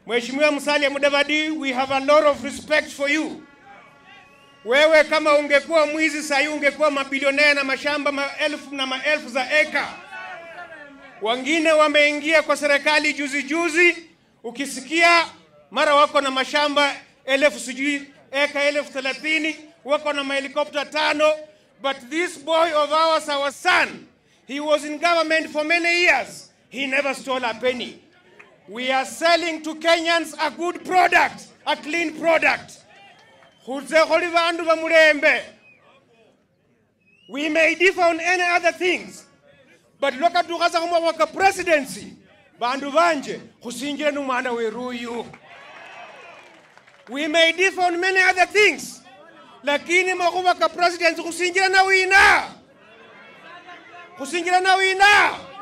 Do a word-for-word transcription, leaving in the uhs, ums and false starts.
Mheshimiwa Musalia Mudavadi, we have a lot of respect for you. Wewe kama ungekuwa mwizi sahi ungekuwa mabilionea na mashamba maelfu na maelfu za eka. Wengine wameingia kwa serikali juzi juzi, ukisikia mara wako na mashamba elfu sijui eka elfu thelathini, wako na mahelikopter tano. But this boy of ours, our son, he was in government for many years. He never stole a penny. We are selling to Kenyans a good product, a clean product. We may differ on any other things, but look at the presidency. We may differ on many other things, lakini makuwa ka presidency kusingira na wina. Kusingira na wina.